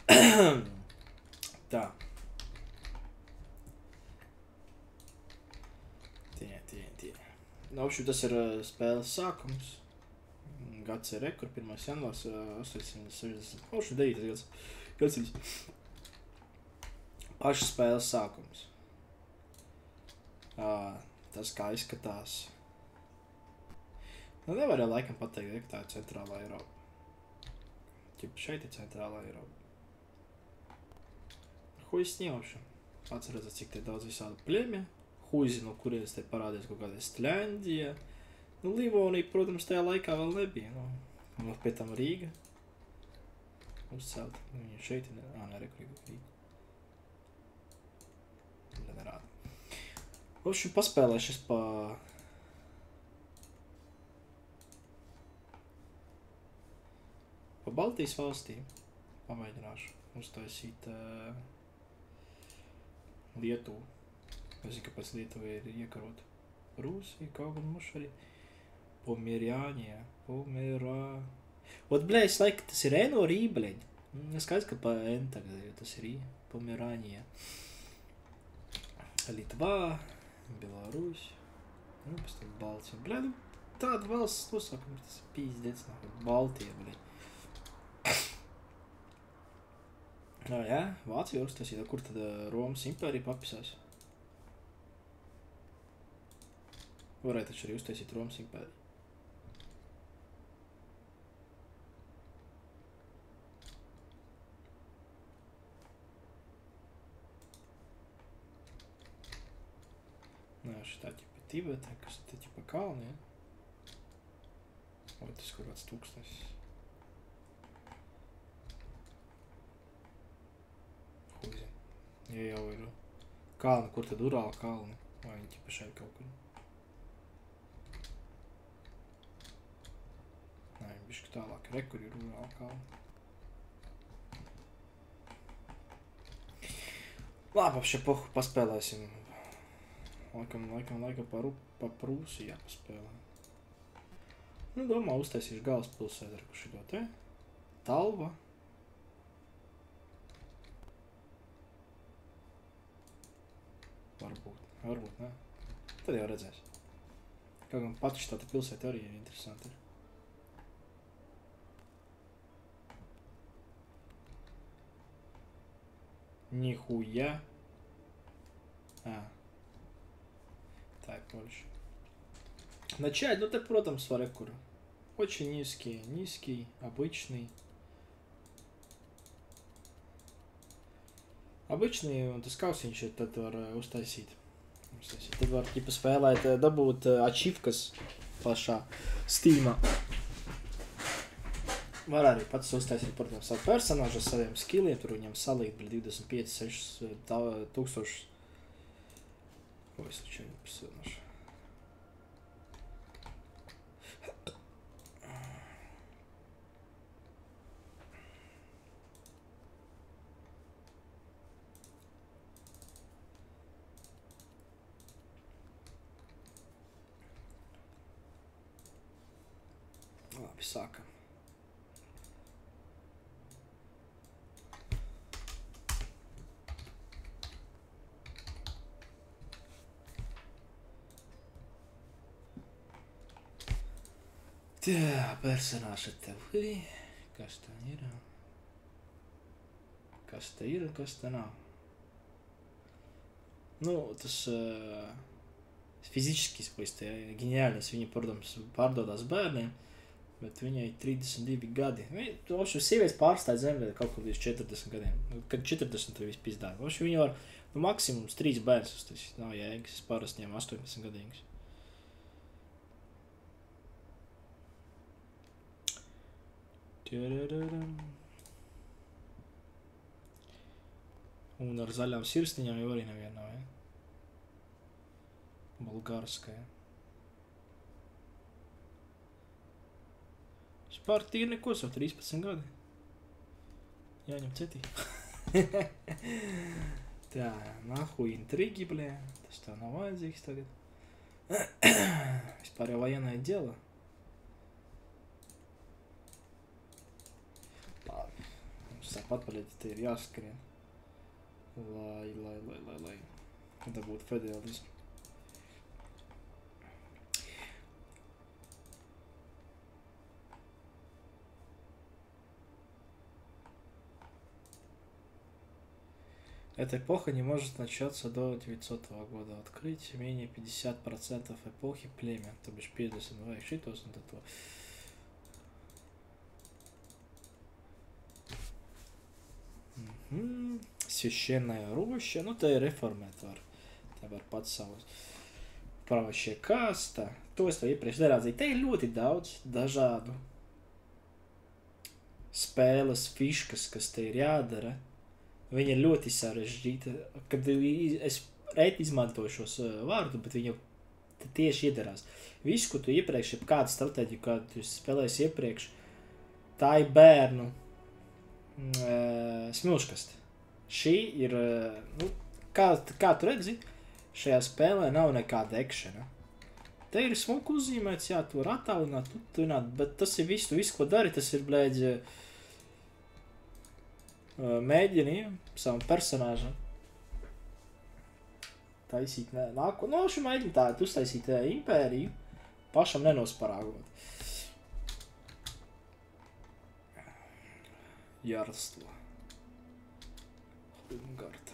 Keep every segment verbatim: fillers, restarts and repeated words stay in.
Tā. Tie, tie, tie. Nu, apšu, tas ir uh, spēles sākums. Gads ir rekur, pirmais janvārs, uh, astoņsimt sešdesmit. Apšu, devītais gads. Gadsimts. Pašas spēles sākums. Uh, tas kā izskatās. Nu, nevar jau laikam pateikt, ka tā ir centrālā Eiropa. Ķip šeit ir centrālā Eiropa. Huiz sņemšu. Atcerēties, cik te daudz visādi pļemja. Huizi, no kurienes te parādījās kaut kāda Stļandija. Nu, Livonija, protams, tajā laikā vēl nebija. Nu, nu pie tam Rīga. Uzcelt. Viņa šeit ir, ā, ne, rekurīga Rīga. Nerāda. Lūdzu, paspēlēšu es pa... Pa Baltijas valstīm. Pamēģināšu uztaisīt uh, Lietuvu. Es zinu, kāpēc Lietuva ir iekarota. Rūsija, kaut gan muš arī. Pomerāņija. Pomerā... Ot, blē, es laiku, tas ir Eno Rī, bleņ. Es skaidrs, ka pa N tagad, jo tas ir Rī. Pomerāņija. Litvā. Belārūs. Nu, pēc tam Balcija. Blē, nu, tāda valsts nosākums, tas ir pīzdēc, nāk, Baltija, blē. Jā, jā, Vācija uztaisīja, kur tad Romas impērija papisās? Varētu taču arī uztaisīt Romas impēriju. Nē, šitā ķipa Tibeta, kas te ķipa kalni, ja? Vai tas kaut kāds tūkstnes? Huizi. Ja jau ir kalni, kur tad Urāla kalni? Vai viņi ķipa šeit kaut kur? Nē, bišķi tālāk. Re, kur ir Urāla kalni. Labi, ap še pohu paspēlēsim. Laikam, laikam, laikam pa, pa Prūsiju jāpaspēlē. Nu, domā, uztaisīšu galvaspilsētu ar šito te. Talva. Varbūt, varbūt, ne. Tad jau redzēs. Kaut gan pati štāta pilsēta arī ir interesanti. Nihuja. Ā. Tā ir Польша. Начать, ну так, protams, var rekur. Очень низкий, низкий, обычный. Обычный, un tas kausiņš ir, tad var uztaisīt. uztaisīt. Tad var, ķipa, spēlēt, dabūt ačivkas pašā Steamā. Var arī pats uztaisīt, protams, savu personāžu ar saviem skilliem, tur viņam salīgt divdesmit pieci, seši tūkstoši. Ko es taču viņu personāžu? Labi, sākam. Tā, personāši tev. Kas tā ir? Kas te ir un kas te nav? Nu, tas uh, fiziskis, pois te ģeniālis, viņa, protams, pārdodās bērniem, bet viņai trīsdesmit divi gadi. Viņa sievietes pārstāja zemē kaut kur līdz četrdesmit gadiem. Kad četrdesmit tur viss pizdāja. Viņa var, nu, maksimums trīs bērns uztaisīt. Nav jēgas, es parasti ņēmu astoņdesmit gadīgus. Un ar zaļām sirsniņām jau arī neviena nav, ja? Bulgārskajā. Spār tīri neko, savu trīspadsmit gadi. Jāņem cetī. Tā, nahuj intrigi, blē. Tas tā nav vajadzīgs tagad. Vispār jau военное дело. pat, bļaļ, te ir jāskrien. Lai, lai, lai, lai, lai. Dabūt federalismu. Эта эпоха не может начаться до девятисотого года. Открыть менее пятьдесят процентов эпохи племя. То бишь пятьдесят два и шитос на то. Угу. Священная роща. Nu, tā ir reformētāra. Tā var pats savus. Pravašie kasta. To es to iepriekš nerādzīju. Te ir ļoti daudz dažādu spēles fiškas, kas te ir jādara. Viņa ir ļoti sarežģīta, kad es reti izmantoju šos vārdu, bet viņa tieši iedarās. Visu, ko tu iepriekš, ja kādu stratēģiju, kādu tu spēlēsi iepriekš, tā ir bērnu uh, smilškaste. Šī ir, uh, nu, kā, kā tu redzi, šajā spēlē nav nekāda ekšana. Te ir smuku uzzīmēts, jā, tu var attālināt, tutināt, bet tas ir viss, tu visu, ko dari, tas ir, blēģi, mēģini savam personāžam taisīt nāko. No, šo mēģini tādu uztaisīt impēriju, pašam nenosparāgot. Jarlstvo. Hungarta.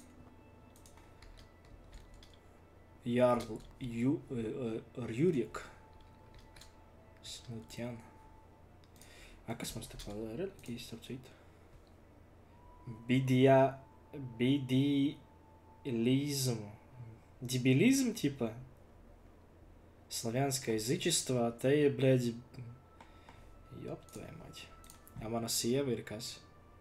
Jarl Ju, Rjurjek. Smutjan. A, kas mums te pa religijas, starp citu? Бидия... Бидилизм. Дебилизм, типа. Славянское язычество. Te, блядь... Ёб твою мать. А mana sieva ir kas?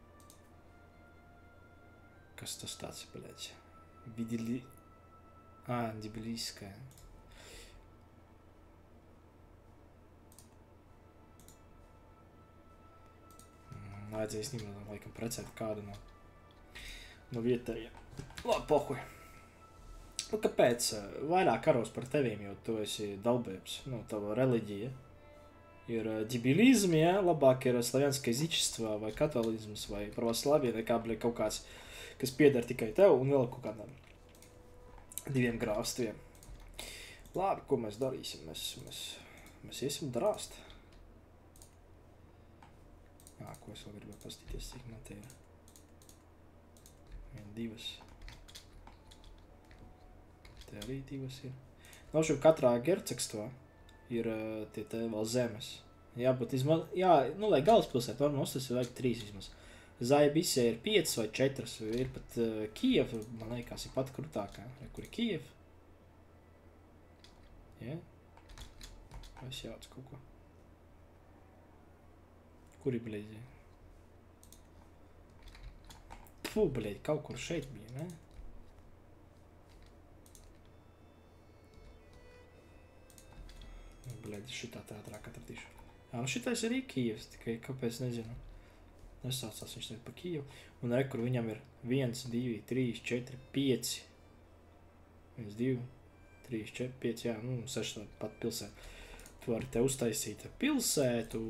Kas tas tāds, блядь? Бидили... А, дебилийская. Vajadzēja snimēt, laikam, precēt kādu no, no vietējiem. Labi, pohuj. Nu, kāpēc? Vairāk karos par tevīm, jo tu esi dalbēps. Nu, tava reliģija ir debilizmi, ja? Labāk ir slavianskais язычество vai katolizms vai pravoslavie, nekā, bļa, kaut kāds, kas pieder tikai tev un vēl kaut kādām diviem grāstviem. Labi, ko mēs darīsim? Mēs, mēs, mēs iesim drāst. Ā, ko es vēl gribēju pastīties, cik man te ir. Vien divas. Te arī divas ir. Nošup katrā gercegstā ir tie te vēl zemes. Jā, bet izmaz... Jā, nu, lai galvaspilsēt, normāls tas ir vajag trīs vismaz. Zaibisē ir piecas vai četras, ir pat uh, Kijeva, man liekas, ir pat krutākā. Kur ir Kijeva? Jā? Es jauc kaut ko. Kur ir, bļeļi? Pfu, bļeļi, kaut kur šeit bija, ne? Bļeļi, šitā teatrāk atradīšu. Jā, nu šitais arī Kijevs, tikai kāpēc nezinu. Nesaucās viņš tagad pa Kijevu. Un re, kur viņam ir viens, divi, trīs, četri, pieci. viens, divi, trīs, četri, pieci, jā, nu, seši pat pilsētu. Tu vari te uztaisīt pilsētu,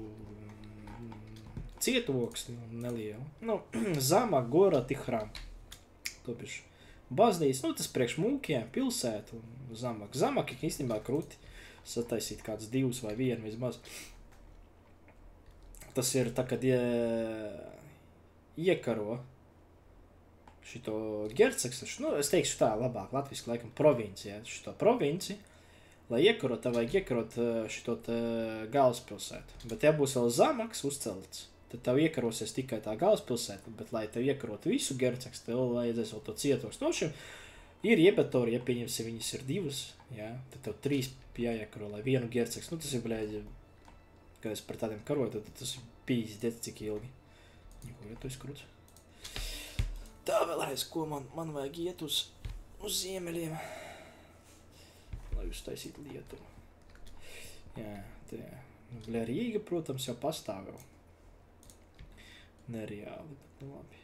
cietoksni nelielu. Nu, Zama, Gorati, Hram. To bišķi baznīca, nu, tas priekš mūkiem, pilsētu un Zamak. Zamak ir īstenībā kruti sataisīt kāds divus vai vienu vismaz. Tas ir tā, kad ie, iekaro šito gercegs, nu, es teikšu tā labāk, latviski laikam provinci, ja, šito provinci, lai iekarot, tā vajag iekarot šito galvaspilsētu. Bet ja būs vēl Zamaks uzcelts, tad tev iekarosies tikai tā galvaspilsēta, bet lai tev iekarot visu gercegs, tev vajadzēs vēl to cietoks. No šim ir iebetori, ja pieņemsi viņas ir divas, ja, tad tev trīs jāiekaro, lai vienu gercegs, nu tas ir, bļēģi, kad es par tādiem karoju, tad tas ir pīzdēt cik ilgi. Niko, ja tu esi kruts. Tā vēlreiz, ko man, man vajag iet uz, uz ziemeļiem, lai uztaisītu Lietuvu. Jā, tā, nu, bļē, Rīga, protams, jau pastāv vēl. Nereāli, bet nu labi.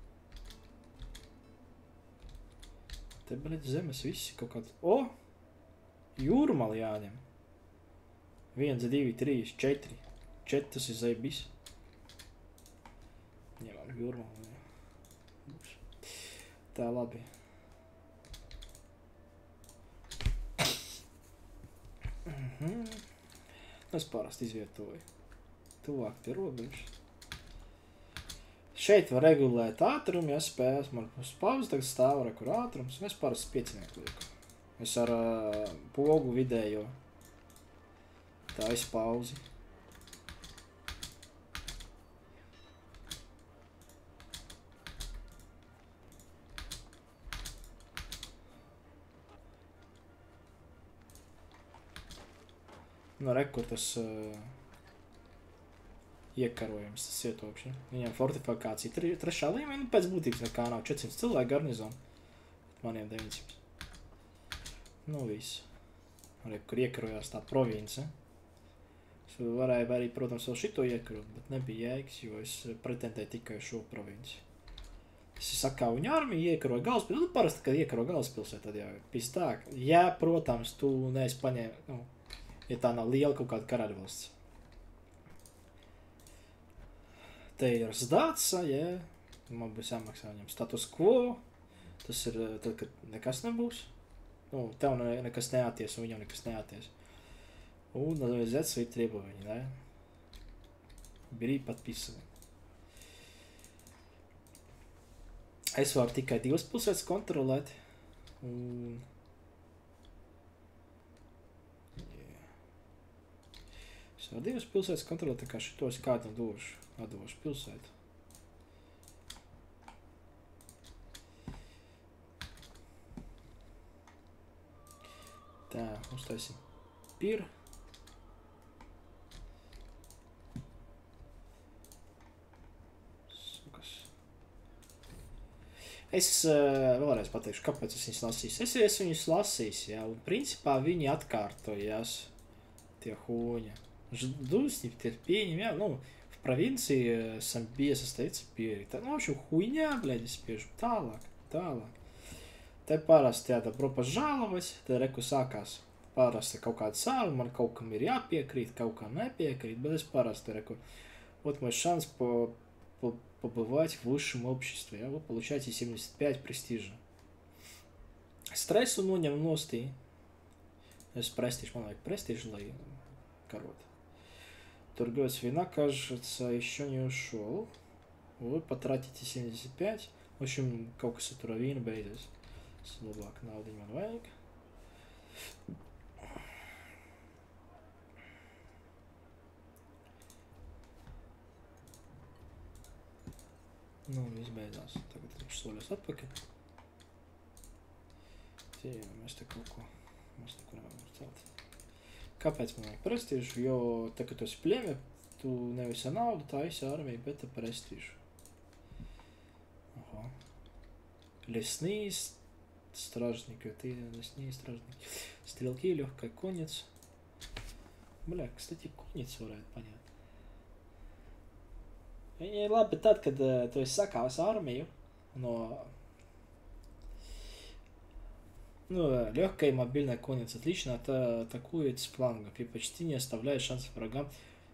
Te, bļē, zemes visi kaut kāds, o! Jūrmali jāņem. viens, divi, trīs, četri. četri, tas ir zaibis. Ņemam jūrmā. Tā labi. Mhm. Es parasti izvietoju tuvāk pie robežas. Šeit var regulēt ātrumu, ja spējas man uz pauzi, tagad stāv ar kur ātrums, un es parasti piecinieku lieku. Es ar uh, pogu vidējo tā es pauzi. Nu, re, kur tas uh, iekarojums, tas ietopšana. Viņam fortifikācija tri, trešā līmenī, nu, pēc būtības nekā nav četri simti cilvēku garnizonu. Maniem deviņi simti. Nu, viss. Re, kur iekarojās tā province. Es varēju arī, protams, vēl šito iekarot, bet nebija jēgas, jo es pretendēju tikai šo provinci. Es sakā, viņa armija iekaroja galvaspilsētu. Nu, parasti, kad iekaro galvaspilsētu, tad jau pēc tā. Jā, protams, tu neesi paņēmi, nu, ja tā nav liela kaut kāda karaļvalsts. Te ir Zdāca, jā. Man būs jāmaksā viņam status quo. Tas ir tad, kad nekas nebūs. Nu, tev ne, nekas neāties, un viņam nekas neāties. Un zet свои требования, да? Бери, подписывай. Es varu tikai divas pilsētas kontrolēt. Un... Es varu divas pilsētas kontrolēt, tā kā šitos kādam došu, atdošu pilsētu. Tā, uztaisim pir. Sukas. Es uh, vēlreiz pateikšu, kāpēc es viņus lasīju. Es, es viņus lasīju, jā, un principā viņi atkārtojās, tie huņi. Ждусни, терпением, я, ну, в провинции самбе состоится перед. Ну, в общем, хуйня, блядь, es piešu tālāk, tālāk. Te parasti jā, добро пожаловать, te reku sākās parasti kaut kāda sāruna, man kaut kam ir jāpiekrīt, kaut kā nepiekrīt, bet es parasti reku, вот мой шанс по, по, побывать в высшем обществе, ja, вы получаете семьдесят пять престижа. Стрессу noņem ностī. Es prestižu, man vajag prestižu, lai karot. Торговец вина, кажется, еще не ушел. Вы потратите семьдесят пять. В общем, kaut kas tur ar vīnu beidzies. Labāk naudiņu man vajag. Nu, viss beidzās. Tagad viņš soļos atpakaļ. Tie, mēs te kaut ko, mēs neko nevaram celt. Kāpēc man vajag prestižu? Jo, tā, kad tu esi pļemē, tu nevis ar naudu taisi armiju, bet ar prestižu. Aha. Лесные стражники, ты лесные стражники. Стрелки, легкая конница. Бля, кстати, конница varētu paņemt. Viņi ir labi tad, kad tu esi sakāvis armiju no... Ну, легкая и мобильная конница отлично атакует с флангов и почти не оставляет шансов врагам,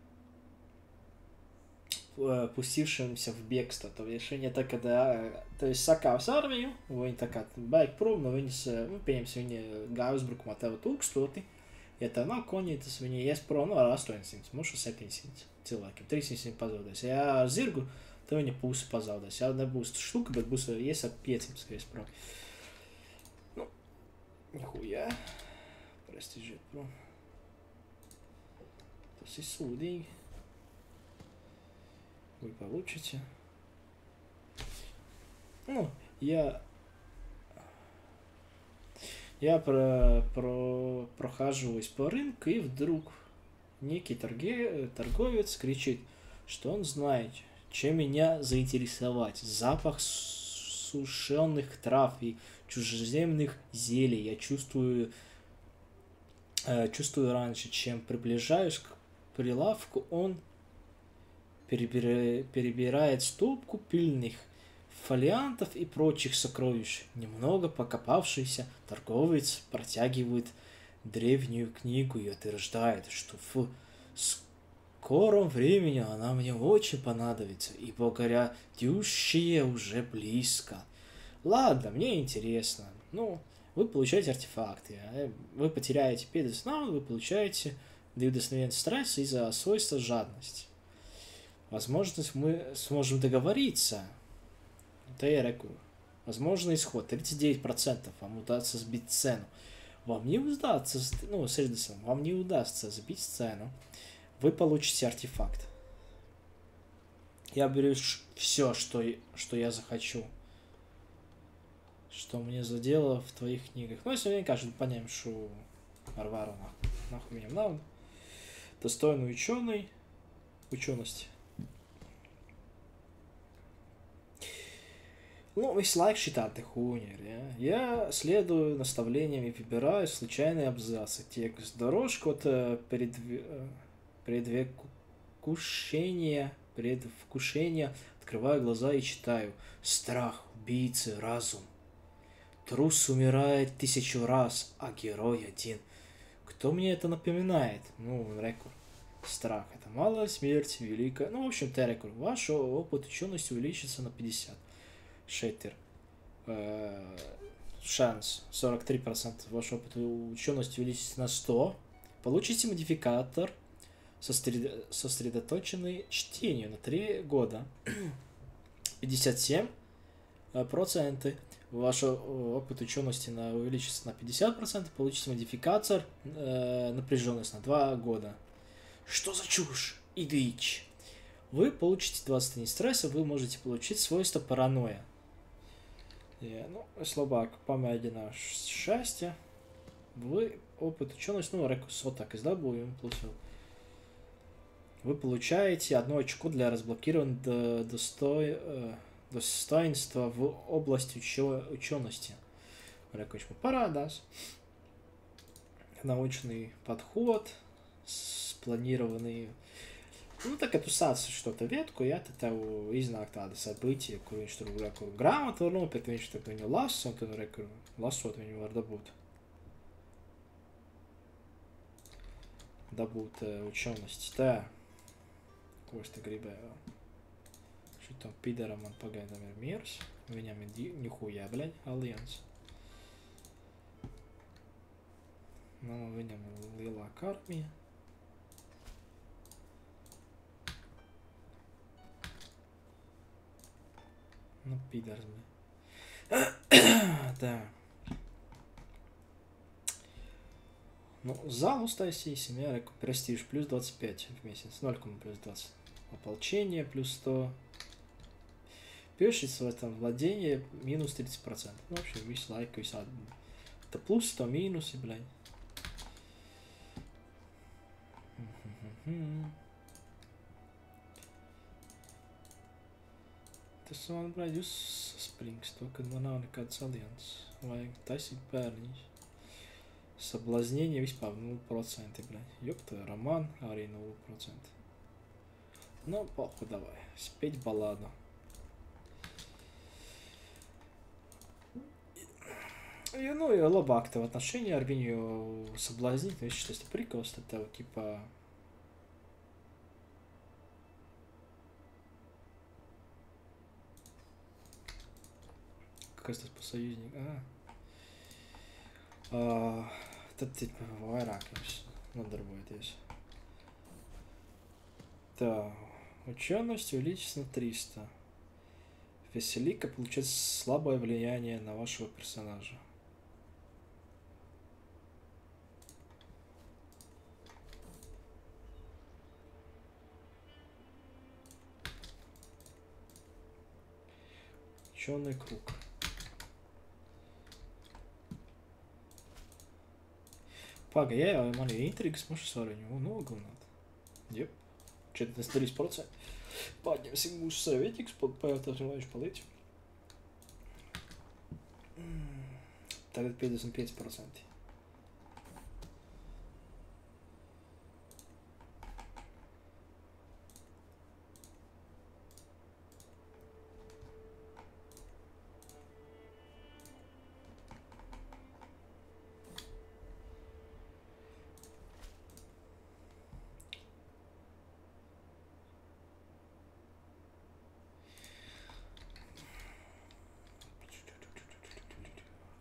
пустившимся в бегство. То решение tā, kad tu esi sakāvis armiju, viņi tā kā baigi prom, no viņas, nu, pieņems, viņi gāja uzbrukumā tev tūkstoti. Ja tev nav konītas, viņi ies prom, nu, ar astoņsimt, mušu septiņsimt cilvēkiem, trīssimt pazaudēs. Ja zirgu, tad viņa pusi pazaudēs. Ja nebūs štuka, bet būs ies ar piecsimt, ka ies prom. Nu, Нихуя. Престижи, bro. Tas ir sūdīgi. Вы получите. Ну, я... Я про, про, прохаживаюсь по рынку, и вдруг некий торге, торговец кричит, что он знает, чем меня заинтересовать. Запах сушеных трав и чужеземных зелий я чувствую, э, чувствую раньше, чем приближаюсь к прилавку, он перебира, перебирает стопку пыльных фолиантов и прочих сокровищ. Немного покопавшийся торговец протягивает древнюю книгу и утверждает, что в скором времени она мне очень понадобится, ибо горятющие уже близко. Ладно, мне интересно. Ну, вы получаете артефакты, вы потеряете педоснау, вы получаете вдохновение стресса из-за свойства жадности. Возможно, мы сможем договориться. Это я рекую. Возможно, исход тридцать девять процентов. Вам удастся сбить цену. Вам не удастся, ну, следовательно, вам не удастся сбить цену. Вы получите артефакт. Я беру все, что, что я захочу. Что мне задело в твоих книгах. Ну, если мне кажется, понятно, что Арвару нахуй мне надо. Достойный ученый. Ученость. Ну, весь лайк считать ты хуйня, я следую наставлениям и выбираю случайные абзацы. Текст дорожку от предве... предвкушения, предвкушения, открываю глаза и читаю. Страх, убийцы, разум. Трус умирает тысячу раз, а герой один. Кто мне это напоминает? Ну, рекорд. Страх. Это малая смерть, великая. Ну, в общем-то, рекорд. Ваш опыт учености увеличится на пятьдесят. Шеттер. Э, шанс сорок три процента. Ваш опыт учености увеличится на сто. Получите модификатор сосредо... сосредоточенный чтению на три года. пятьдесят семь процентов. Ваш опыт учености на... увеличится на пятьдесят процентов. Получите модификатор э, напряженность на два года. Что за чушь? Идыч. Вы получите двадцать дней стресса, вы можете получить свойство паранойя. Yeah, ну, слабак, помядина счастье. Вы опыт учености, ну, рекусо так издабу, ему получил. Вы получаете одно очко для разблокированного достой... достоинства в области учё... учености. Рекучку парадас. Научный подход, спланированный. Nu, tā kā tu sāc šo te vietu, ja, tad tev iznāk tāda sabīķie, kur viņš tur rekur grāmatu var nopirkt, viņš tur viņu lasa, un tad rekur lasot viņu var dabūt. Dabūt uh, ученость. Tā. Ko es te gribēju? Šitam pideram man pagaidām ir miers. Viņam ir ņuhujā, bleņ, alians. Nu, viņam ir lielāka armija. Nu, pidars, bля. Да. Ну, зал устающийся, я реку престиж плюс двадцать пять в месяц, ноль плюс двадцать. Ополчение плюс сто. Пишется в этом владение минус тридцать процентов. Ну, вообще, весь лайк, весь адmin. Это плюс сто минус, и, блядь. Tas man, blēģ, uzsprings to, kad man nav nekāds alians. Vajag taisīt bērniņš. Соблазнение vispār ноль процентов, блядь. Ёпта, роман arī ноль процентов. Ну, похуй, давай. Спеть балладу. И, ну, и labāk tev отношения ar viņu соблазнить. Nu, viņš tas te prikals, tad tev, ķipā... Kas tas par союзник? А. А, tad tikai vairāk jums nodarbojaties. Tā, ученость увеличится на триста. Веселика получает слабое влияние на вашего персонажа. Ученый круг. Paga, jā, jau man ir intrigas, mašas var viņu nogalināt. Jep, četrdesmit trīs procenti. Pārņemsim mūsu savietikus, pajautāsim, vai viņš paliec. Tagad piecdesmit pieci procenti.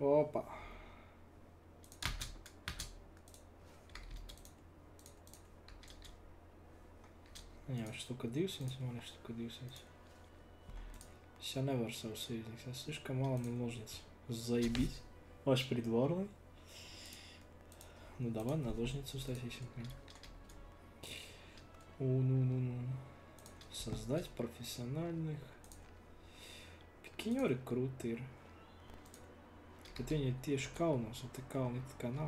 Опа. Jā, štuka divsimt, man ir štuka divsimt. Es jau nevaru savu союзник. Я слишком мало наложниц. Заебись. Ваш придворный. Ну давай наложницу статисим. У, ну, ну, ну. Создать профессиональных. Пикинеры крутые. Это не те шкаунус, это каун, этот канал.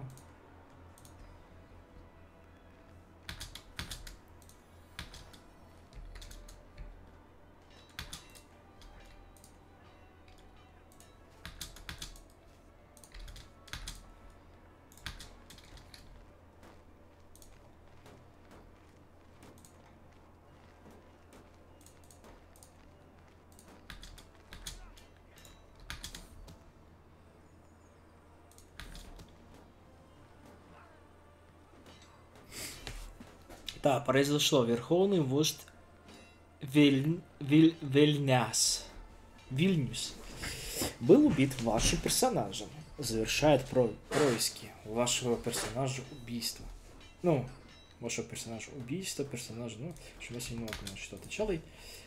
Да, произошло. Верховный вождь Виль... Виль... Вильняс. Вильнюс был убит вашим персонажем. Завершает про... происки вашего персонажа убийства. Ну, вашего персонажа убийства, персонажа, ну, что вас немного, значит, отначалый.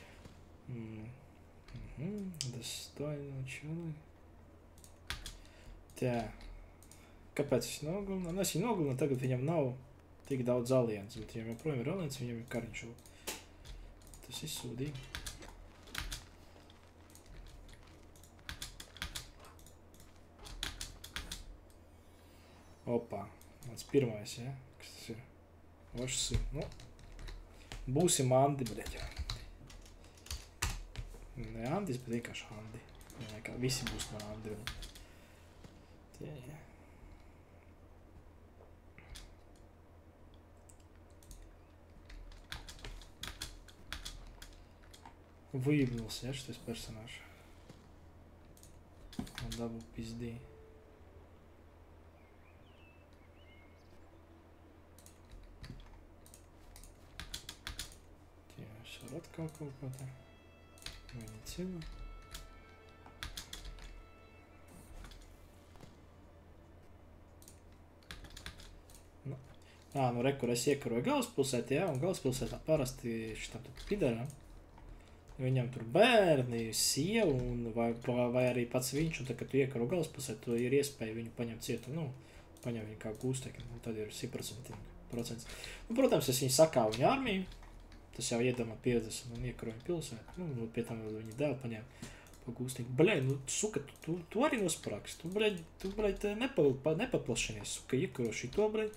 Угу. Достойно, начало. Tā. Kāpēc es nogalinu? Nu, es viņu nogalinu, tagad viņam nav tik daudz aliens, bet viņam joprojām ir aliens, viņam ir kariņš. Tas ir sūdīgi. Opā. Mans pirmais, ja? Kas tas ir? Ošs ir. Nu. Būsim Andi, bļeķi. Ne Andis, bet vienkārši Andi. Ja, visi būs no Andi. Tā, ja. Выебнулся, я что из персонажа. Он дабл пизды. Шарот какого-то. Венетина. Nu. Ā, nu re, kur es iekaroju galvaspilsētā, jā, un galvaspilsētā parasti šitam tur pidarā. Viņam tur bērni, sieva, un vai, vai arī pats viņš, un tad, kad tu iekaro galvaspilsētu, tu ir iespēja viņu paņemt cietu, nu, paņem viņu kā gūstekni, un tad ir simtprocents. Nu, protams, es viņu sakāvu viņu armiju, tas jau iedomā piecdesmit un iekaro viņu pilsētu, nu, pie tam vēl viņa dēlu paņem pa gūstekni. Bļai, nu, suka, tu, tu, tu arī nosprāks, tu, bļai, tu, bļai, nepa, nepaplašinies, suka, iekaro šito, bļai.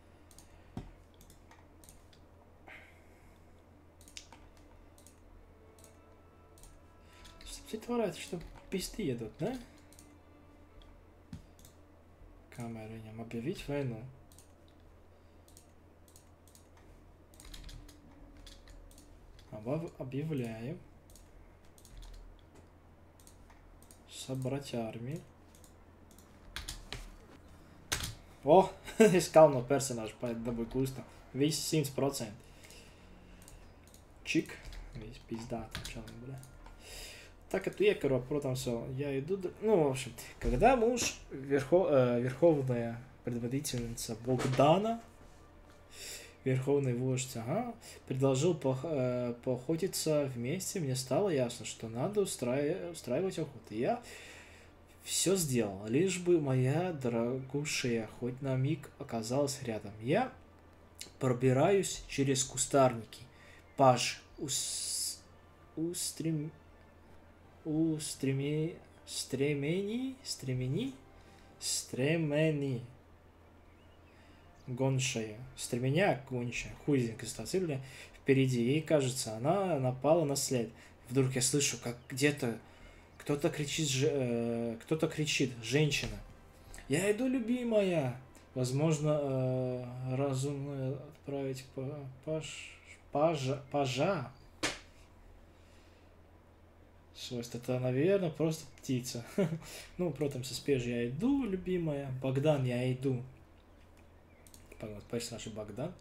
Citi varētu šo pisti iedot, ne? Kamēr viņam объявить войну. Объявляем. Собрать армию. О, искал no персонажа, dabūju kustā. Visi simt procenti. Čik. Visi pizdā tam čalim, bļā. Так, эту иекаро, protams, я иду... Ну, в общем, когда муж, верхов, э, верховная предводительница Богдана, верховный вождь, ага, предложил по, э, поохотиться вместе, мне стало ясно, что надо устраив... устраивать охоту. Я все сделал, лишь бы моя дорогущая хоть на миг оказалась рядом. Я пробираюсь через кустарники. Паш, ус... устрем... У стреми... стремени... стремени... стремени... Гоншая. Стременя гончая. Хуйзинка стацибля. Впереди. Ей кажется, она напала на след. Вдруг я слышу, как где-то кто-то кричит, ж... э, кто-то кричит. Женщина. Я иду, любимая. Возможно, э, разумно отправить по... паж... пажа... пажа. Свойство, это, наверное, просто птица. Ну, protams, es spiežu, я иду, любимая. Богдан, я иду. Pagaut, персонаж Богдан.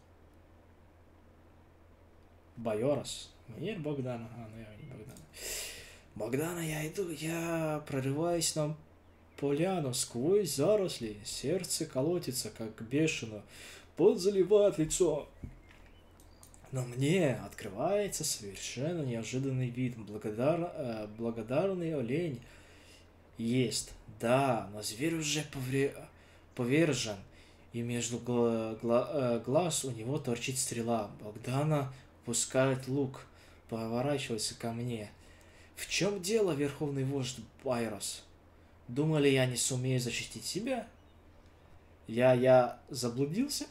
Байорас. Нет, Богдана. А, ну я не Богдана. Богдана, я иду. Я прорываюсь на поляну сквозь заросли. Сердце колотится, как бешено. Пот заливает лицо. Но мне открывается совершенно неожиданный вид. Благодар, э, благодарный олень есть. Да, но зверь уже повре... повержен. И между гла... Гла... э, глаз у него торчит стрела. Богдана пускает лук. Поворачивается ко мне. В чем дело, верховный вождь Байрос? Думали, я не сумею защитить себя? Я, я заблудился?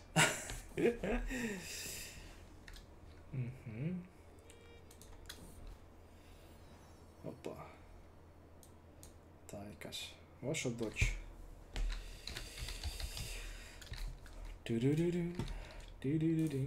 Опа. Тайкас. Ваша дочь. Ту-ду-ду-ду. Ту-ду-ду-ду.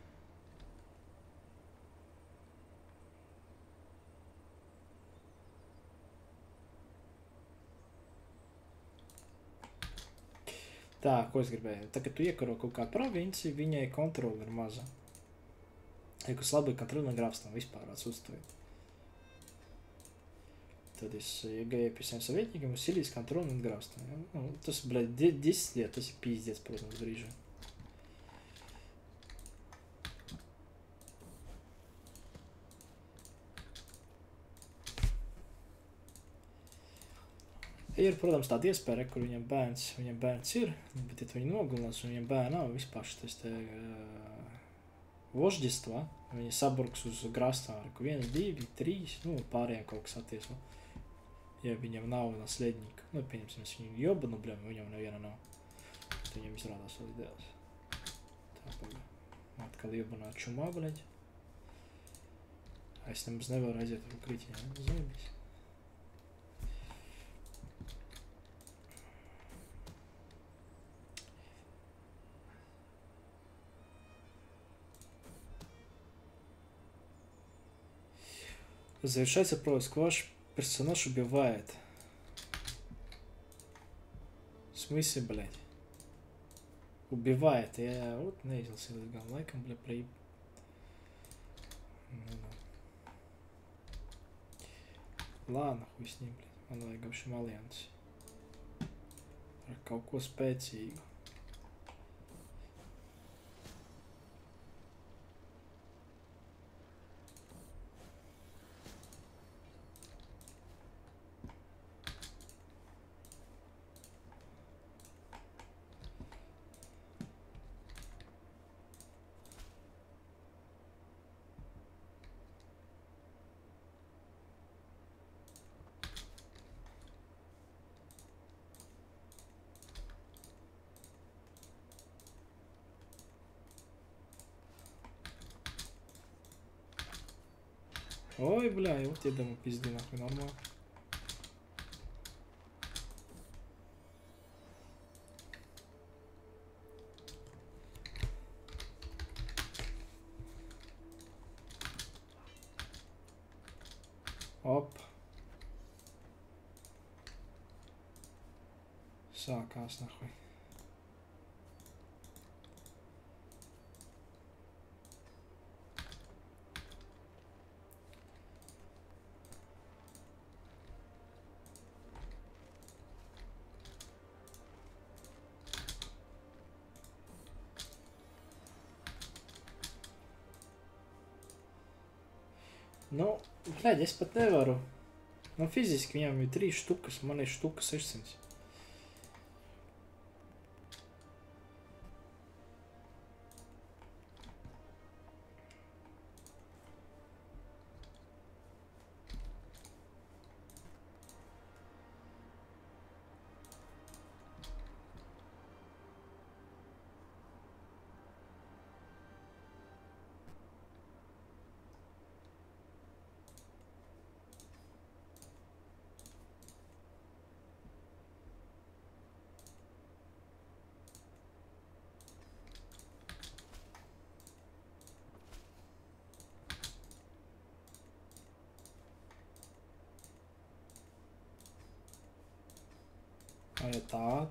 Tā, ko es gribēju? Tagad tu iekaro kaut kādu provinci, viņai kontroli ir maza. Ja kas labi kontroli grābstam vispār отсутствует. Tad es iegāju pie saviem советникам, усилить контроль над графством. Ну, tas, блядь, десять лет, tas ir пиздец, protams, brīžā. Ir, protams, tāda iespēja, kur viņam bērns, viņam bērns ir, bet ja viņi nogulinās un viņam bērni nav vispār šis te uh, vožģistva, viņi saburks uz grāstāri, kur viens, divi, trīs, nu, pārējiem kaut kas attiec, nu, ja viņam nav naslēdņika, nu, pieņemsim, es viņu jobu, nu, bļam, viņam neviena nav, tad viņam izrādās vēl ideāls. Tā, pagā, atkal jobunāt čumā, bļaļ. Es nemaz nevaru aiziet ar kritiņā, zaibīs. Завершается поиск. Ваш персонаж убивает. В смысле, блядь? Убивает. Я вот наездился с лайком, бля, проеб... Ладно, хуй с ним, блядь. Man vajag apšim aliansi. Ar kaut ko spēcīgu. Ой, бля, и вот я думаю, пизды нахуй, нормально. Оп. Sākās nahoj. Nu, blēģi, es pat nevaru. Nu, fiziski viņam ir trīs štukas, man ir štuka sešsimt. Vai ir tāda?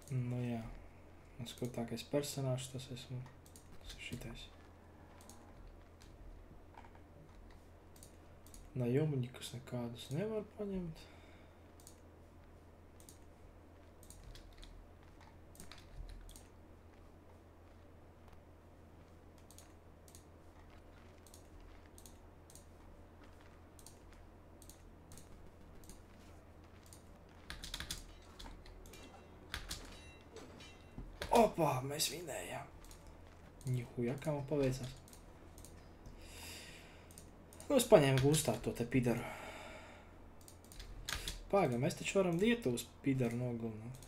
Nu jā. Un skotākais personāžs tas esmu šitais. Najomnikus nekādus nevar paņemt. Opā, mēs vinējām. Nihuja, kā man paveicās. Nu, es paņēmu gustā to te pidaru. Pāga, mēs taču varam Lietuvas pidaru nogalināt.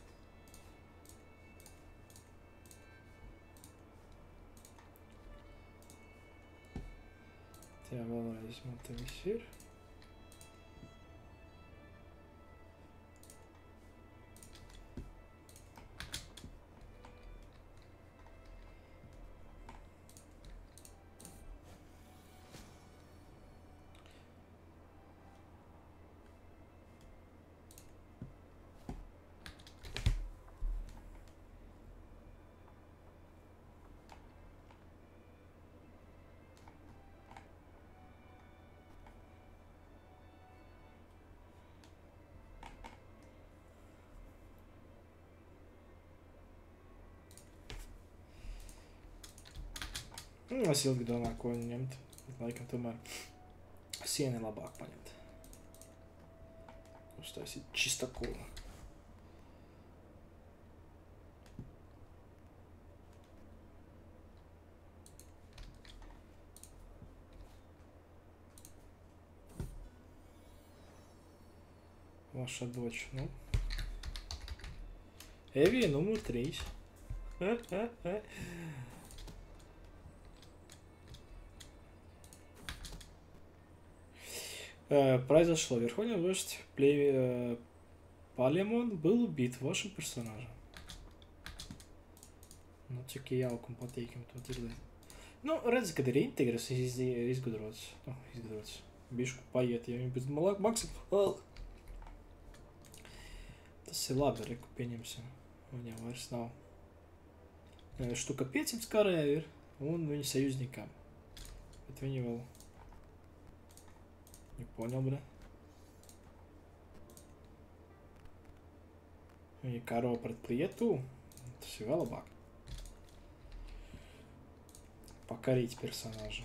Tā vēlreiz man te viss ir. Nu, es ilgi domāju, ko viņu ņemt. Bet laikam tomēr sieni labāk paņemt. Uztaisīt čistakulu. Ваша дочь, ну. Эви номер три. Произошло. Верховный вождь племя Палемон был убит вашим персонажем. Nu, cik jaukam patīkam to dzirdēt. Nu, redz, kad ir integras iz, izgudrots. Nu, izgudrots. Bišku paiet, ja viņi pēc maksimāli. Tas ir labi, reku pieņemsim. Viņam vairs nav. Štuka piecsimt karēju ir, un viņi sajūznikām. Bet viņi vēl... Не понял, бля. Viņi karo pret Lietuvu. Tas ir vēl labāk. Pakarīt personāžu.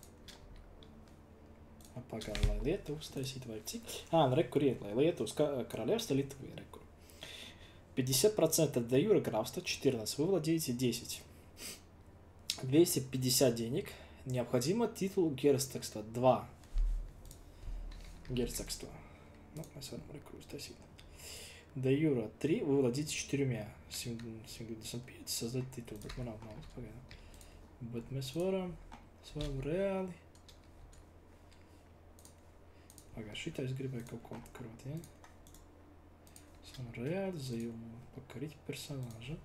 Pagaid, lai Lietuvu uztaisīt vai cik. Ā, nu rekur iet, lai Lietuvas королевство Литвы, rekur. пятьдесят процентов до юра графства, четырнадцать. Вы владеете десять. двести пятьдесят денег. Необходимо титул герцогства два. Герцогство. Ну, mēs varam rekur uztaisīt. До юра три. Вы владеете четырьмя. семьдесят пять. Создать титул. Bet man nav naudas, pagaidām. Bet mēs varam. Mēs varam reāli. Pagaid, šitā es gribēju kaut ko apkarot, ja? Mēs varam reāli zailmu pakarīt personāžu.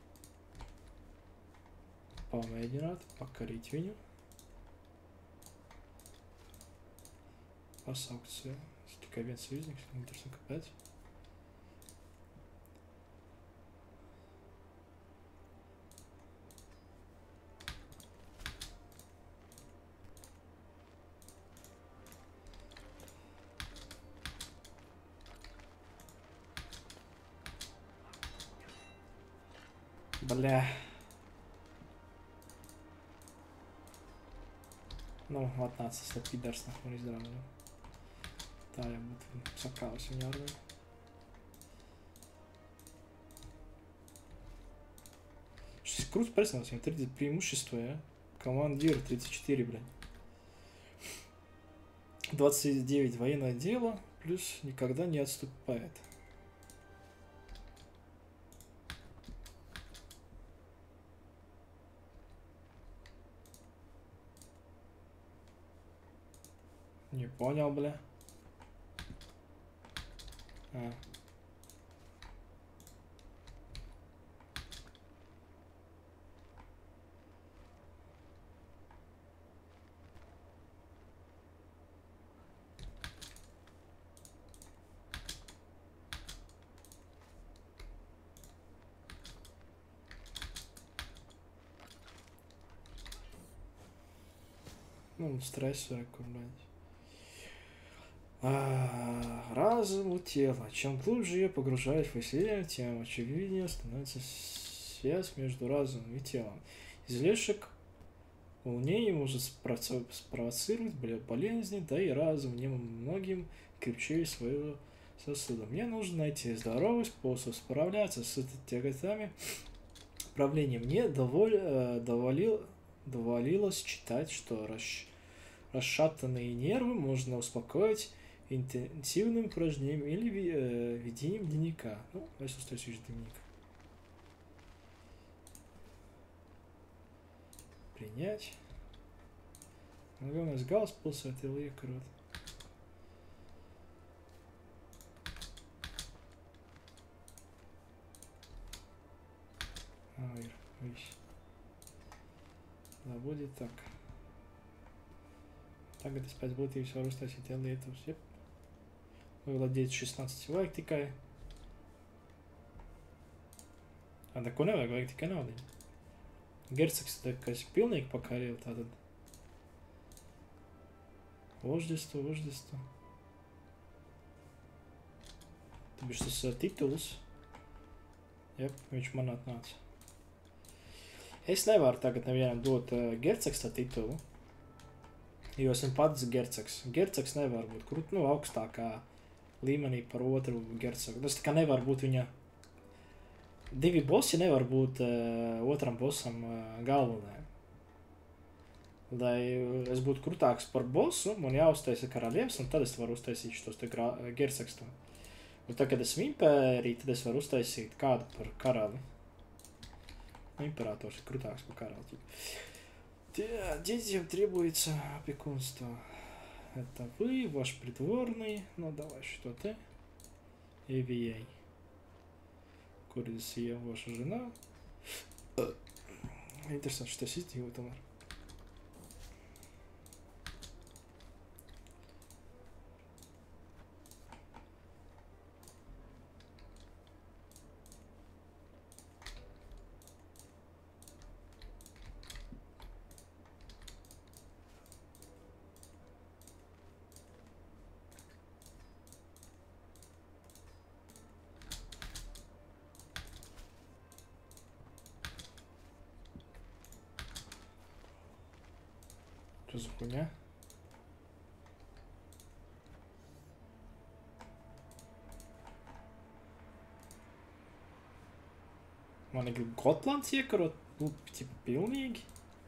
Pamēģināt pakarīt viņu. Pasaukt sev. Tas tikai viens vīznieks. Interesanti, kāpēc? Бля. Nu, atnācis tas pidars, nāk man izdarām. Tā jau būtu sakāvis viņu armiju. Šis крут персонаж, им тридцать преимущества, я. Командир тридцать четыре, блядь. двадцать девять военное дело, плюс никогда не отступает. Не понял, бля. А. Ну, стрессоры, блядь. А, разум у тела. Чем глубже ее погружает в исследование, тем очевиднее становится связь между разумом и телом. Излишек волнения может спровоцировать болезни, да и разум немногим крепче своего сосуда. Мне нужно найти здоровый способ справляться с этими тяготами правления. Мне доволь, доволил, доволилось читать, что расш, расшатанные нервы можно успокоить интенсивным упражнением или э, ведением дневника. Ну, давайте устроить дневник. Принять. Galvenais galvaspilsēta ir iekarot. А, ir, viss. Tā будет так. Tagad es pēc būtības varu uztaisīt Lietuvas, jeb. Vajag šestnадцать vajag tikai. А, neko nevajag, vajag tikai naudiņu. Герцогс, kas pilnīgi pakārīja tātad. Vождество, vождество. Tad viņš tas uh, tituls. Jep, viņš man atnāca. Es nevaru tagad nevienam dot uh, Gercogsta titulu, jo esmu pats Gercogs. Gercogs nevar būt krūt, nu, augstākā līmenī par otru Gercogu. Tas tā kā nevar būt viņa... Divi bosi nevar būt uh, otram bosam uh, galvenajam. Lai es būtu krutāks par bosu, man jāuztaisa karalievs, un tad es varu uztaisīt šos te Gercogstu. Un tad, kad esmu impērija, tad es varu uztaisīt kādu par karali. Император крутaks par karali. Детям требуется опекунство. Это вы, ваш придворный. Ну, давай, что ты? Эвией. Коридесия, ваша жена. Интересно, что сидит его товар. Что за хуйня? Man grib Gotlands iekarot, nu, tipa pilnīgi.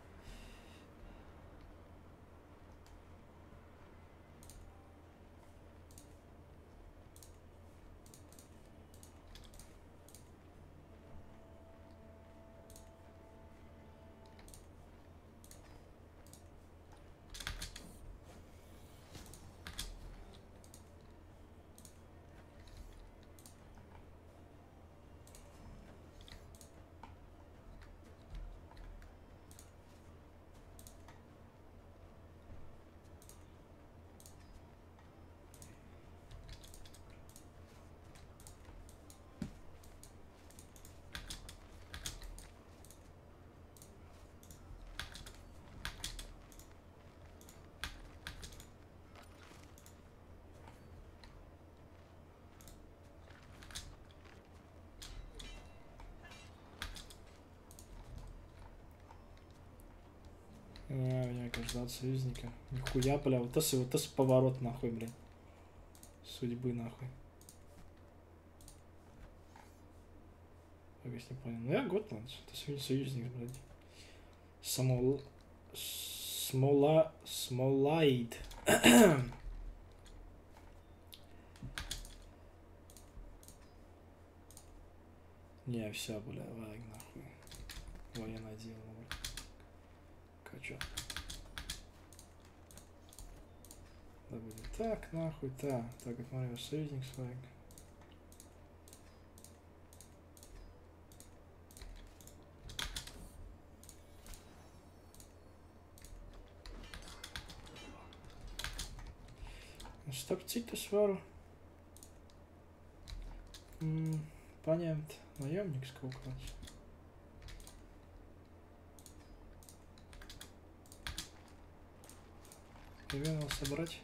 Jā, vienkārši daudz союзника. Нихуя, бля, вот tas, вот tas поворот нахуй, блин. Судьбы нахуй. Так, я не понял. Ну я Готландс, это сегодня союзник, блядь. Смол... Смола... Смолаид. Не, все, бля, вайг нахуй. Военное дело, блядь. Качу. Да будет так, нахуй, так. Так, вот смотрю, союзник свайг. Starp citu es varu mm, paņemt najomnieks kaut kāds. Наверное, собрать.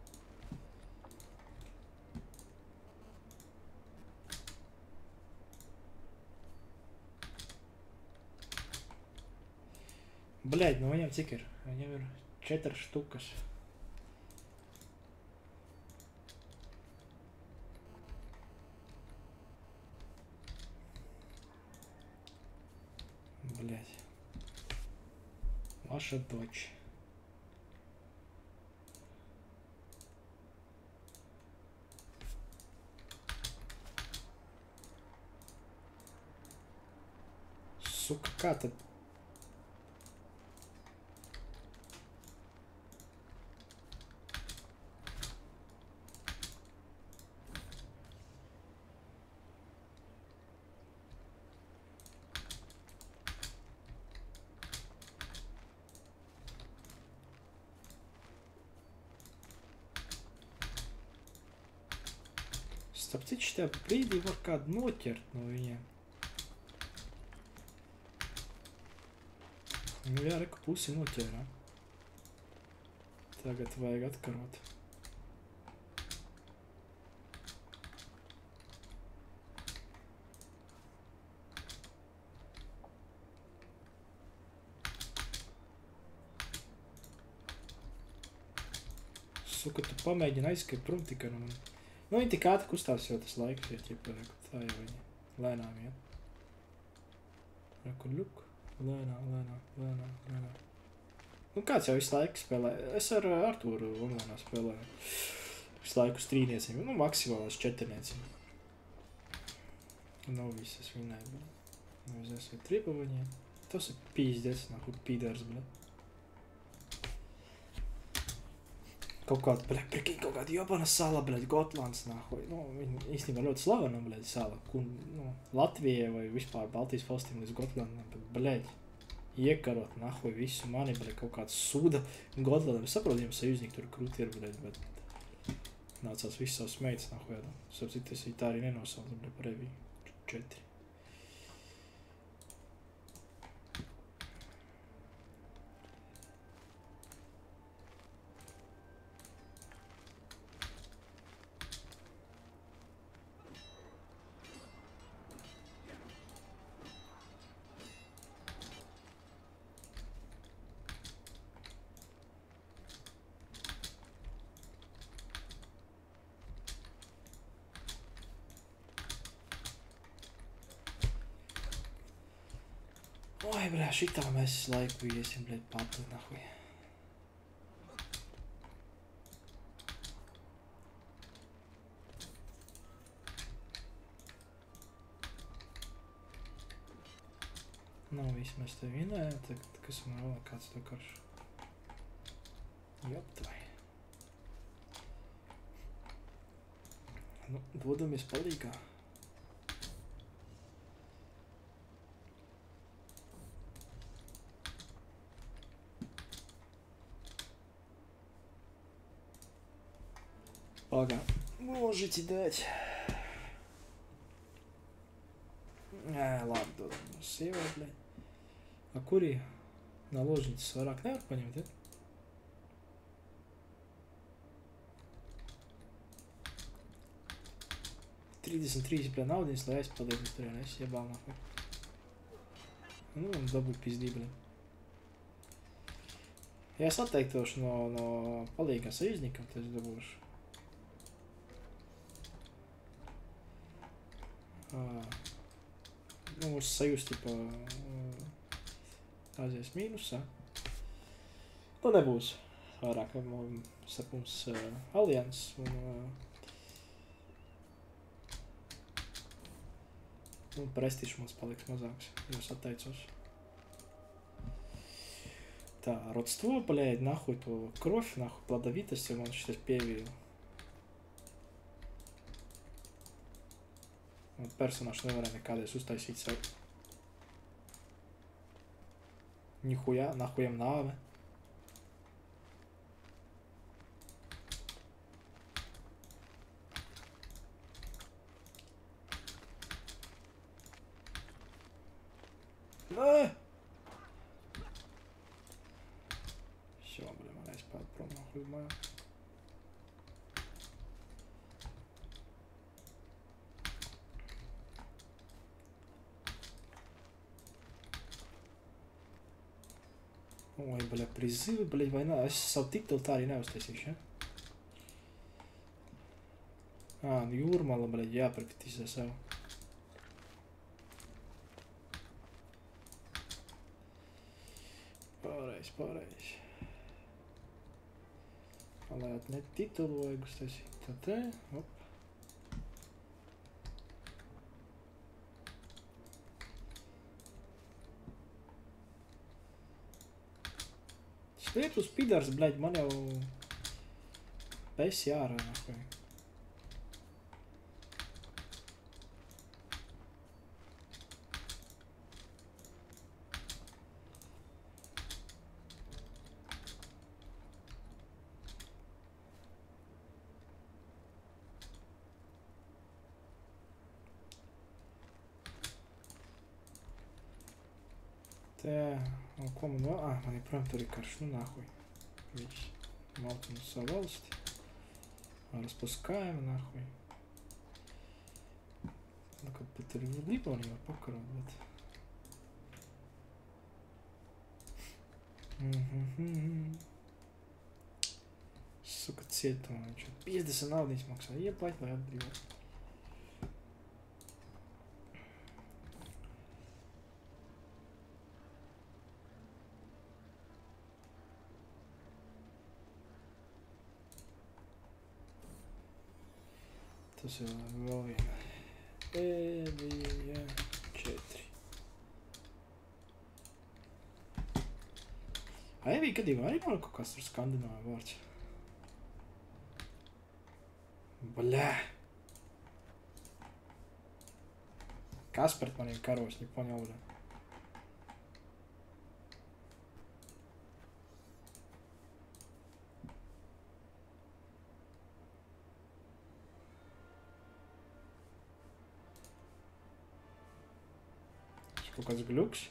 Блять, ну viņam cik ir? Viņam ir četras štukas. Блять. Ваша дочь. Сука, kā tad? Starp citu, šajā brīdī var kādu noķert no viņiem. Nu jā, reku pusi noķērā. Tagad vajag atkarot. Suka, tu pamēģini aizskriet prom tikai no mani. Nu, viņi tik ātri kustās, jo tas laiks iet, ja tā jau viņi lēnām iet. Reku ļuk, lēnām, lēnām, lēnām, lēnām. Nu, kāds jau visu laiku spēlē. Es ar Artūru online spēlēju. Visu laiku strīniecim, nu, maksimālās četrniecim. Nav visas vinēja, bet. Nu, es esmu tripa viņiem. Tas ir pīzdēs, nahu, pīdērs, bet. Kaut kāda, bļaļ, prikīgi kaut kāda Jobana sala, bļaļ, Gotlands, nahuj. Nu, viņi īstenībā ļoti slavena, bļaļ, sala. Kun, nu, Latvijai vai vispār Baltijas valstīm līdz Gotlandam, bet, bļaļ, iekarot, nahuj, visu mani, bļaļ, kaut kāds suda Gotlandam. Es saprotu, jums sajūznieki tur krūti ir, bļaļ, bet nācās visu savus meitas, nahuj, jā. Sapcīt, es tā arī nenosaucu, bļaļ, par Eviju. Četri. Oi, bļā, šitā mēs laiku iesim, bļaļ, pati, nahuj. Nav viss, mēs te vinējam, tagad, kas man vēl kāds to karš. Joptvai. Nu, dodamies palīgā. Ага, можете дать. Ā, labi, dod mums sievēt, bļaļ. A kuri naложnicis vairāk nevar paņemt, ja? trīsdesmit trīs, bļaļ, naudiņas, lai aizpaliek uz turien, es jebām nahuj. Nu, un dabūt pizdī, bļaļ. Ja es atteiktošu no, no palīgā sajuzdniekam, tad es dabūšu. Uh, nu, mūsu sajūst, tipa, uh, aizies mīnusā. Nu, nebūs vairāk mums, mums uh, alians un, uh, un prestižs mums paliks mazāks, jo es atteicos. Tā, родство, блядь, нахуй то кровь, нахуй плодовитость, man šitas pievīla. Un personāši nevarēja nekādreiz uztaisīt sev. Nihujā, nahujam nāve. Nē! Все, бля, man aizpād prom nahuj. nākuj mājā. Ой, бля, призывы, блядь, война. Es savu titulu tā arī neuztaisīšu, ja? Ā, nu Jūrmala, bļaļ, jāpraktīsē savu. Pārējais, pārējais. Palēt ne titulu vajag uztaisīt. Tā te, op. Sliepus pidars, bļaļ, man jau pesi ārā, nahuj. Tā, un ko man vēl? Ah, man joprojām tur ir karš, nu nahuj. Viss. Maltam uz savu valsti. Распускаем, нахуй. Ну, как бы ты либо у него покрыл, вот. Сука, цель там, что пиздец, naudas maksā. Ieplать vai atbrīvot. Tas jau vēl viena. Elija četri. Evija gadījumā arī nav kaut kāds tur skandināva vārds. Bļā. Kas pret maniem karos, не понял, бля. Kaut kāds gluks.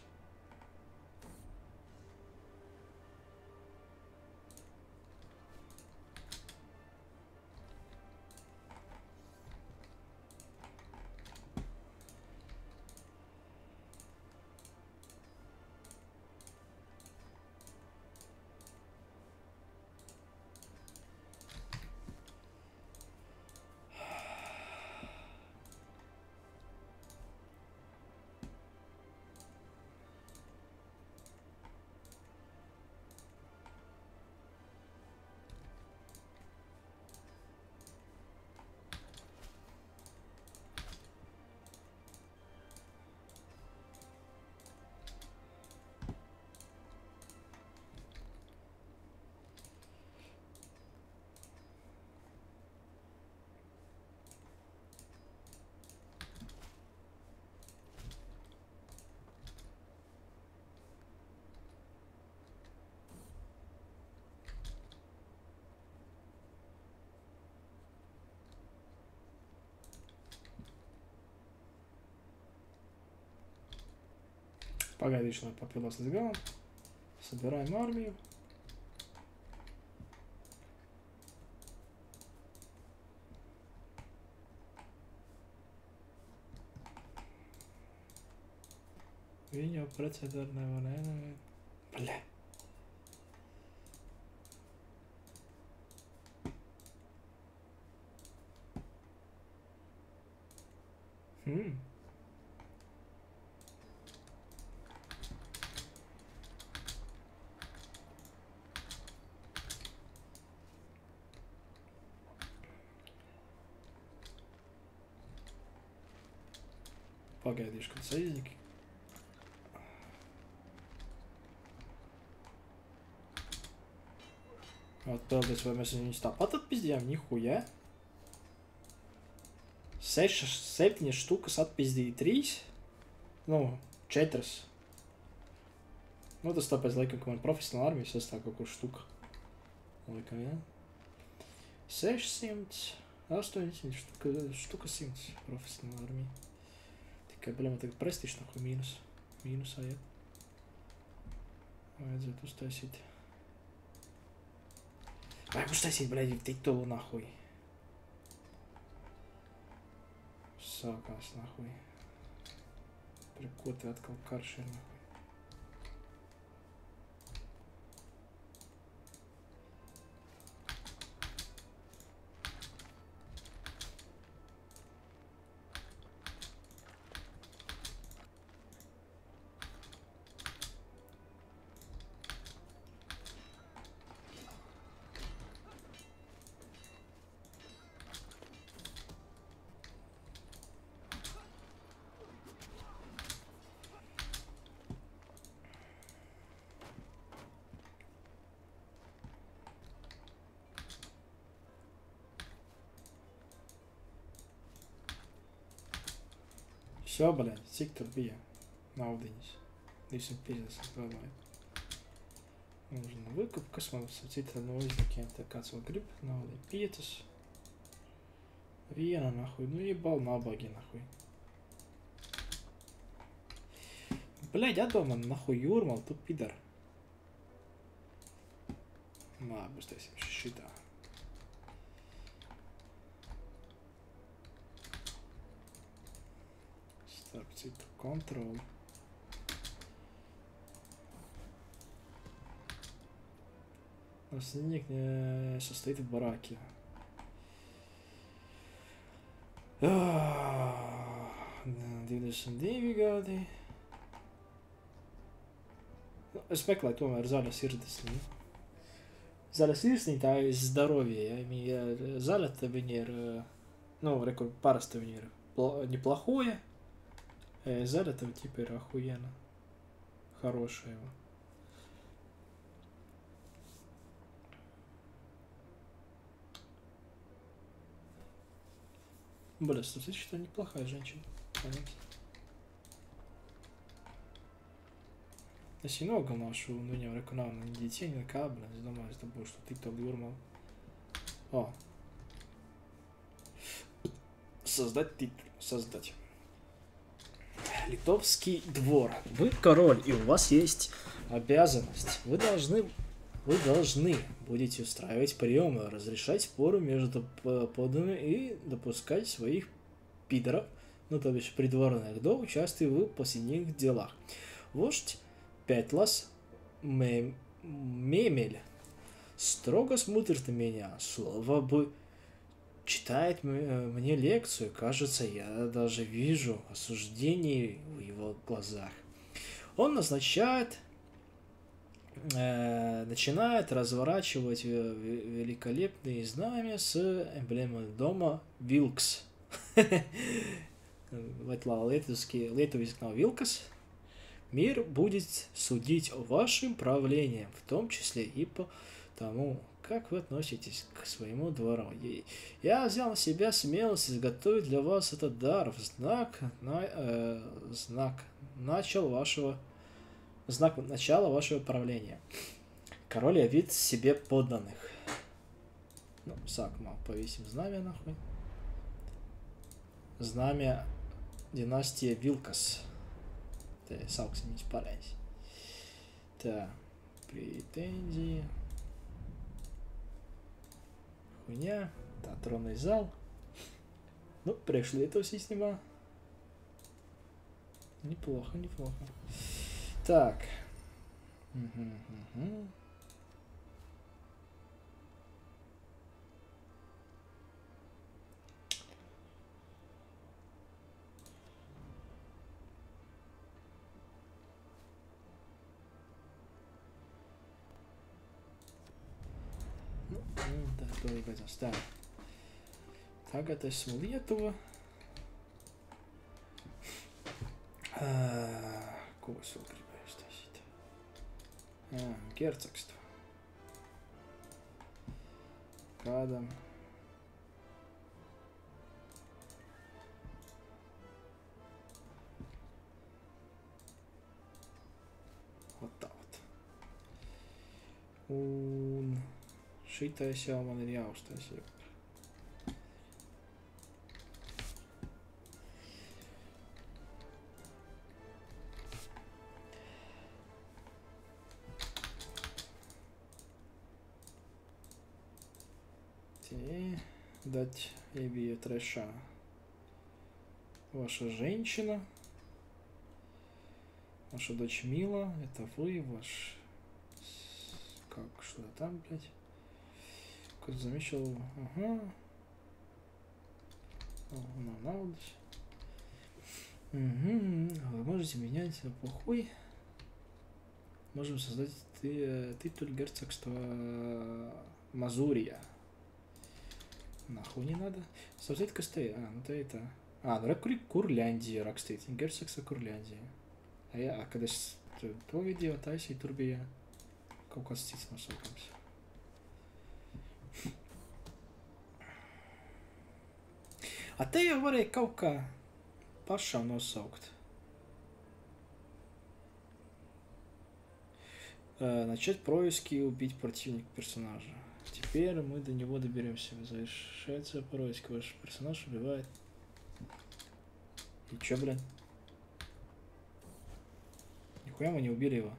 Pagaidīšu, lai papildās līdz galam. Sabirājam armiju. Viņu jau precēt ar nevar, ne, ne. Bļa. Hmm. Pagaidīšu, kad saīzņiki. Atpeldies, vai mēs viņus tāpat atpizdījām? Nihuja. Sešas, septiņas štukas atpizdīja trīs. Nu, četras. Nu, tas tāpēc, laikam, ka man profesionāla armija sastāv kaut kur štuka. Laikam, jā. sešsimt, astoņsimt, štuka, štuka simts profesionāla armija. Tikai, bļa, man tagad prestižs nahuj mīnus. Mīnusā, jā. Vajadzētu uztaisīt. Vajag uztaisīt, bļaļ, titulu, nahuj. Sākās, nahuj. Par ko te atkal karš ir, nahuj. Все, блядь, cik tur bija naudiņas? divsimt piecdesmit domāju. Нужно выкуп, kas man cita no izdekiem, tā kāds vēl grib, naudiņa piecas. Viena, nahuj, nu jebal nabagi, nahuj. Блядь, atdomā, nahuj, jūrmal, tu pidar. Labi, uztaisīsim šitā. Starp citu kontroli. Наследник не состоит в браке. divdesmit divi gadi. Es meklēju tomēr zaļa sirdesnī. Zaļa sirdesnī tā ir здоровье. Ja viņi ir zaļa, tad viņi ir, nu, rekur, parasti viņi ir неплохое. Заля там типа охуенно. Хорошая его. Бля, смотрите, что неплохая женщина. Понятно. Es jau nogalināšu, un viņam reku nav ne ģiķieņa, ne kābla. Es domāju, es dabūšu to titulu jūrmā. О. Создать титул. Создать. Литовский двор. Вы король, и у вас есть обязанность. Вы должны, вы должны будете устраивать приемы, разрешать споры между подданными и допускать своих пидоров, ну то бишь придворных, до участия в повседневных делах. Вождь Петлас Мемель строго смотрит на меня, словно бы читает мне лекцию. Кажется, я даже вижу осуждение в его глазах. Он назначает, э, начинает разворачивать великолепные знамя с эмблемой дома Вилкс. Летовский nav Вилкас. Мир будет судить о вашем правлении, в том числе и по тому, как вы относитесь к своему двору. Я взял на себя смелость изготовить для вас этот дар в знак, на, э, знак, начала вашего, знак начала вашего правления. Король явит себе подданных. Ну, сакма, повесим знамя нахуй. Знамя династии Вилкас. Ты саукси не спаляйся. Так, претензии. Хуйня, tā tronный зал. Ну, пришли это все снимал. Неплохо, неплохо. Так. Угу, угу. Nu, tā to ir beidzās. Tā. Tagad esmu Lietuva. Uh, ko es vēl gribēju stāstīt? Jā, Gercogstvo. Kādam? Ot tā ot. Un šitais jau man ir jāuztais jau. И дать Эбию трэша. Ваша женщина. Ваша дочь Мила. Это вы, ваш... Как, что там, блядь? Кто-то замечал... Ага. О, ну, угу. Вы можете менять плохой. Можем создать ты, титуль герцогства Мазурия. Нахуй не надо. Создать костей. А, ну то это... А, ну Ракури Курляндия, Ракстейт. Герцогство Курляндии. А я, а когда то видео, Тайси и Турбия. Kaut kas cits nosaukums. A te jau varēja kaut kā pašam nosaukt. Начать происки и убить противника персонажа. Теперь мы до него доберемся. Завершается происки. Ваш персонаж убивает. И чё, блин? Нихуя мы не убили его.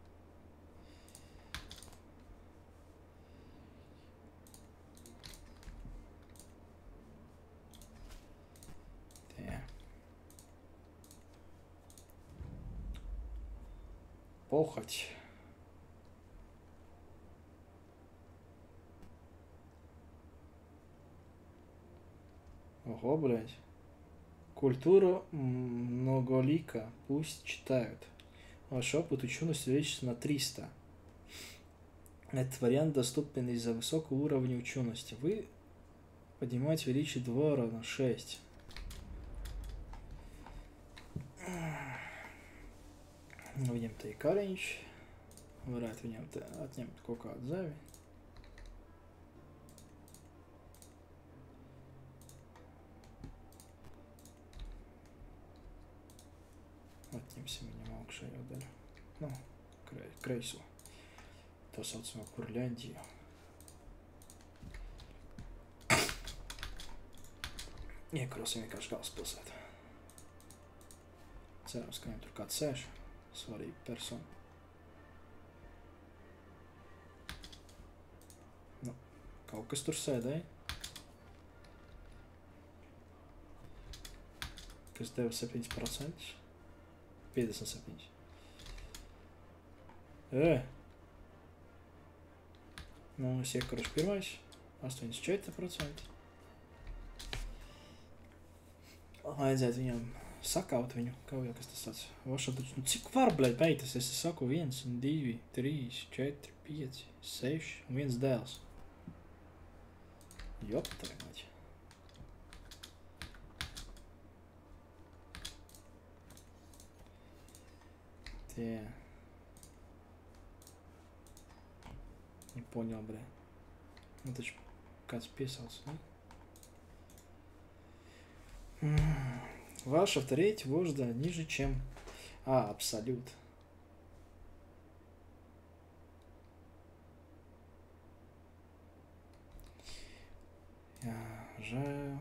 Похоть. Ого, блядь. Культура многолика. Пусть читают. Ваш опыт учености увеличится на триста. Этот вариант доступен из-за высокого уровня учености. Вы поднимаете величие два равно шесть. Viņam te ir kariņš. Varētu viņam te atņemt kaut kādu zavi. Atņemsim viņam augšējo daļu. Nu, kreiso. To saucamo Kurļandiju. Iekarosim vienkārši galvaspilsētu. Cerams, ka viņam tur kāds sēž. Svarīga persona. Nu, kaut kas tur sēdēja. Kas deva septiņi procenti. piecdesmit septiņi. E! Nu, es iekarošu pirmais. astoņdesmit četri procenti. Vajadzētu viņam sakaut viņu, kaut jau kas tas tāds. Vaša, nu cik var, bļaļ, beitas? Es saku viens, divi, trīs, četri, pieci, seši un viens dēls. Jop, tā maķi. Tie. Не понял, бля. Ну, taču kāds piesauc, ne? Ваш авторитет вождя ниже, чем... А, абсолют. Я жаль.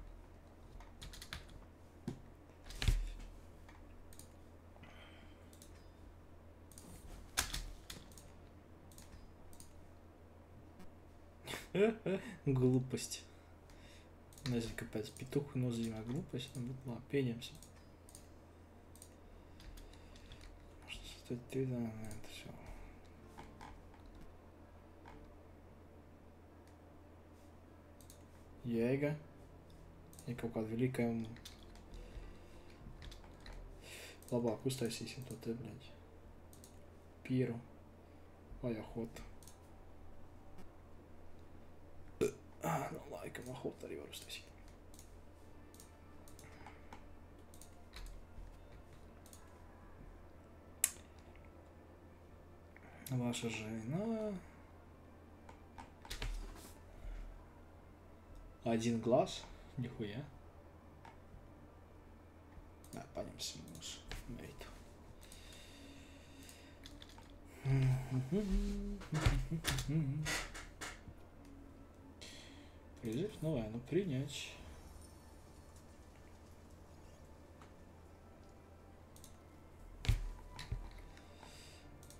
Глупость. Nezinu, kāpēc pituhu nozīmē glupais, bet labi, pieņemsim. Tad tādā, nē, tas jau. Jēga. Ja kaut kāda velika un labāk uztaisīsim to te, bļaļ. Pieru. Vai охота. Ah, nu laikam охота arī var uztaisīt. Ваша жена. Один глаз. Нихуя. Да, paņemsim mūsu meitu. Призыв, ну ладно, принять.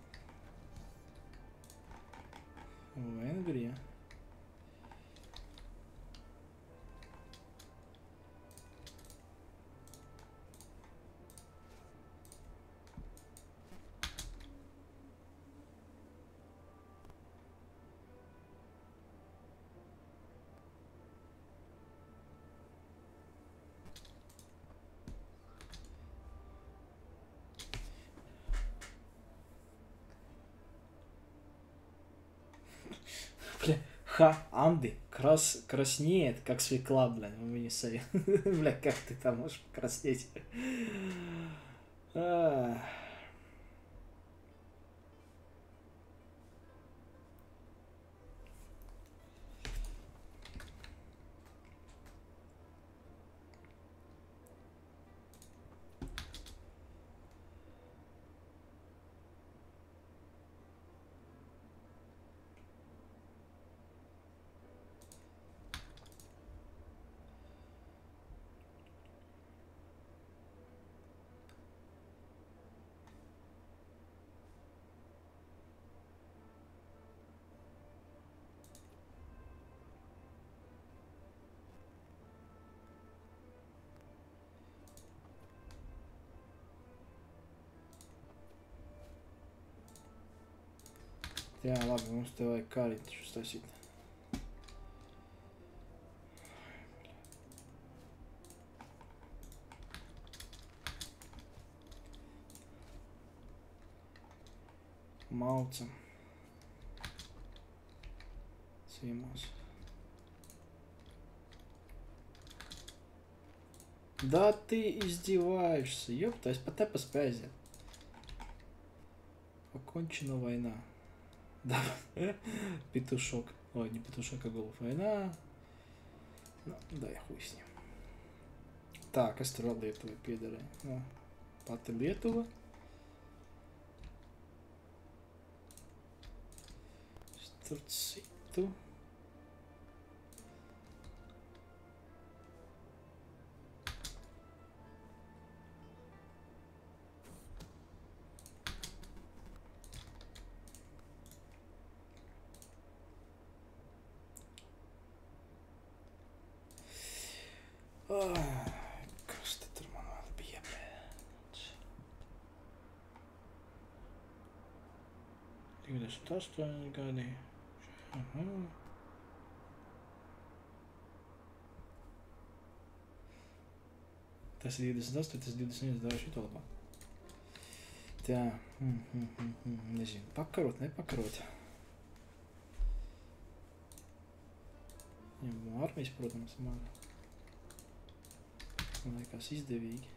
Венгрия. Ха, Анды крас, краснеет, как свекла, блядь, в Миннесоте. Бля, как ты там можешь покраснеть? Jā, labi, mums te vajag kārīti uztaisīt. Malcam. Ciemos. Да ты издеваешься, ёпта, я по тебе поспязил. Окончена война. Да, петушок. Ой, не петушок, а голубь. Война. Ну, да, я хуй с ним. Так, Эстра Летова, пидоры. Ну, Паты Летова. Турциту. Kas te tur man vēl bija, blēdz? divdesmit astoņi gadi. Aha. Tas ir divdesmit astoņi, tas ir divdesmit viens, dāju šito labāk. Tā, mm, mm, mm, mm, nezinu, pakarot, nepakarot. Viņam armijas, protams, man. Man liekas izdevīgi.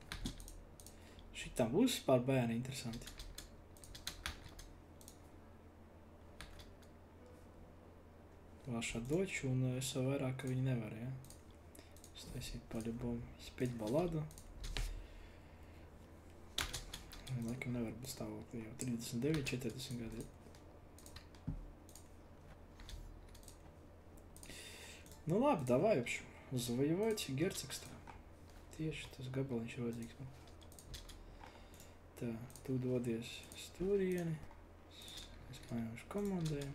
Šitām būs pār bērni interesanti. Ваша дочь, un es vēl vairāk, ka viņi nevar, ja? Es taisītu по-любому spēt balādu. Laikam nevar būt stāvokli jau trīsdesmit deviņi, četrdesmit gadi. Nu labi, давай, в общем, завоевать герцогство. Tieši tas gabaliņš ir vajadzīgs man. Tā, tu dodies uz turieni. Es paņemšu komandējumu.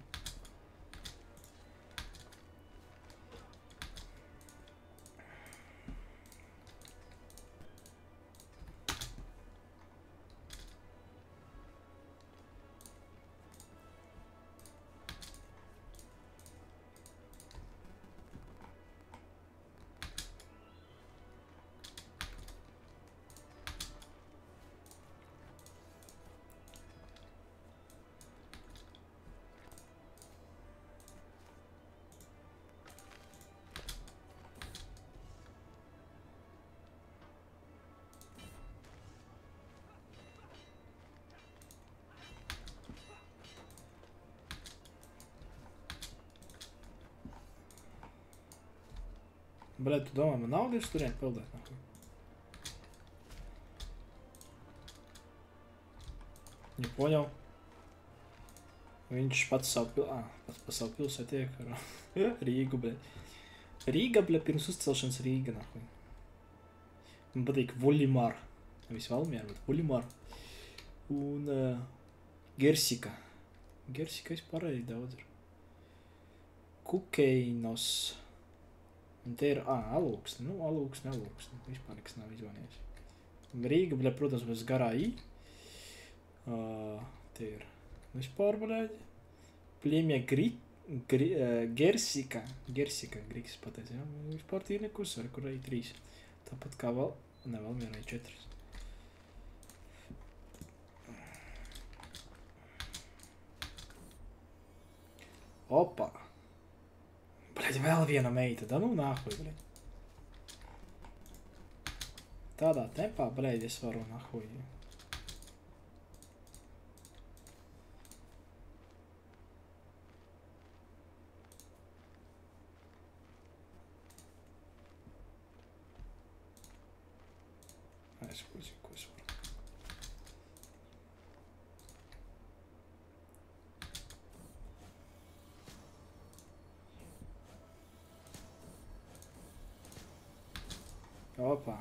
Блядь, tu domā, man naudu ir uz turieni peldēt? Не понял. Viņš pats savu pil... Ā, pats pa savu pilsētu iekaro. Rīgu, blядь. Rīga, blядь, pirms uzcelšanas Rīga, nahuj. Man patīk Volimar. Nevis Valmiera, bet Volimar. Un uh, Gersika. Gersika vispār arī daudz ir. Kukeinos. Un te ir, ā, alūksni, nu, alūksni, alūksni, vispār nekas nav izvanījies. Rīga, bļa, protams, bez garā I. Uh, te ir vispār, bļaļ. Pļemja Gri, Gri, uh, Gersika, Gersika, Griks pateica, jā, vispār tīri nekus, ar kur arī trīs. Tāpat kā vēl, ne, vēl mierā ir četras. Opa! Bļaļ, vēl viena meita, da nu nahuj, bļaļ. Tādā tempā, bļaļ, es varu nahuj. Es ko zinu, ko es varu. Опа.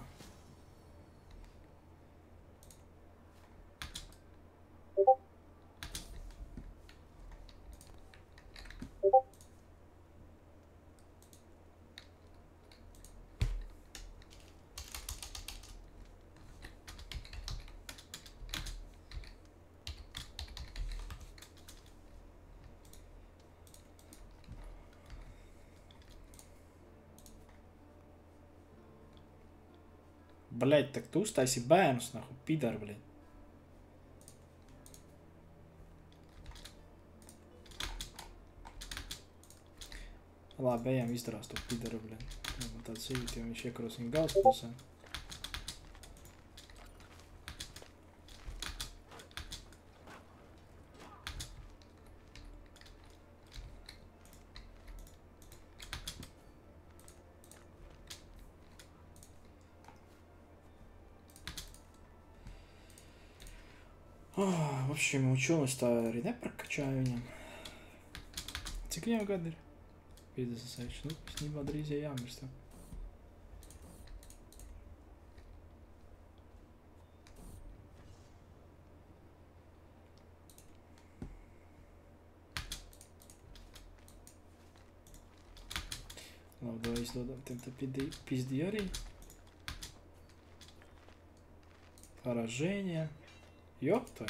Блядь, так tu uztaisi bērnus, nahu, pidar, блядь. Labi, ejam izdarās to pidaru, blядь. Man tāds īvīt, jo viņš iekaros viņa galvaspilsē. Oh, в общем, ученость arī neprakačāja viņam. Cik viņam gadi ir? piecdesmit seši. Nu, visnībā drīz jau jāmirst. Labi, давай izdodam tiem te pizdi arī. Поражение. Ёпта.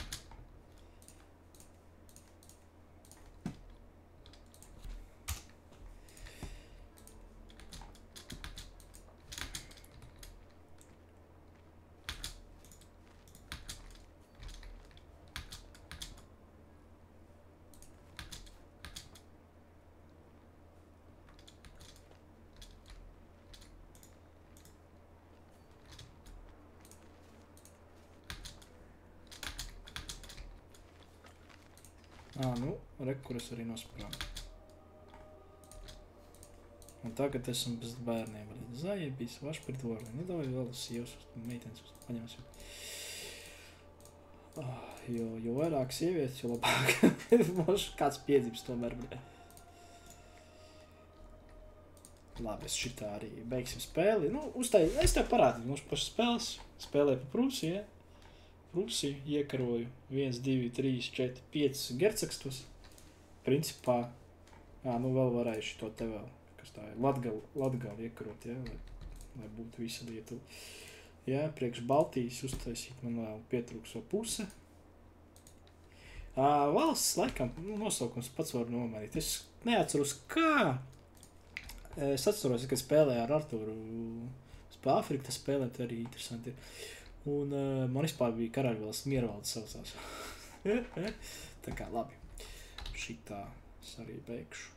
Ā, nu, rekuras arī nosprāvu. Un tagad esam bez bērniem. Zajebīs, vaš pritvorni. Nu, davai vēl sievas, meitenes paņemsim. Oh, jo, jo vairāk sievietes, jo labāk. Moš kāds piedzības tomēr. Labi, es šitā arī beigsim spēli. Nu, uztai, es tev parādīju, mums pašas spēles. Spēlē pa Prūsiju, ja? Prūsiju iekaroju viens, divi, trīs, četri, pieci gercekstus. Principā, jā, nu vēl varēju šito te vēl, kas tā ir, Latgali, Latgali iekarot, ja, lai, lai būtu visa Lietuva. Jā, priekš Baltijas uztaisīt man vēl pietrūkso puse. Ā, valsts, laikam, nu, nosaukums pats var nomainīt. Es neatceros, kā. Es atceros, kad spēlēju ar Arturu pa Afriku, tas spēlēt arī interesanti ir. Un uh, man vispār bija Karaļvalsts Miervaldes saucās. Tā kā labi. Šitā es arī beigšu.